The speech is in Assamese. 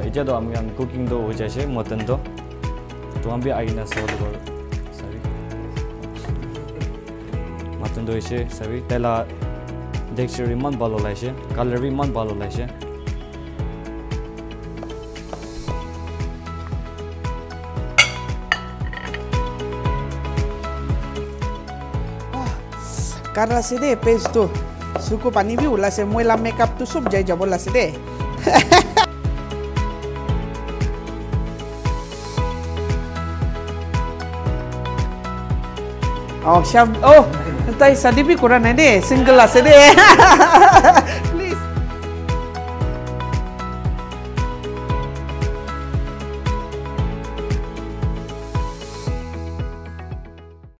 এতিয়া তো আমি কুকিং তো হৈ যাইছে মটন তো আমি আইনা চাব লাগিব চাবি মটন তো হৈছে চাবি তেলা টেক্সচাৰ ইমান ভাল ওলাইছে কালাৰ ইমান ভাল ওলাইছে Karena sih deh paste tuh suku pani bi ulah se muela makeup tuh sub jai jabol lah sih deh. Oh, siap. Oh, entai sadi bi kurang deh, single lah sih deh.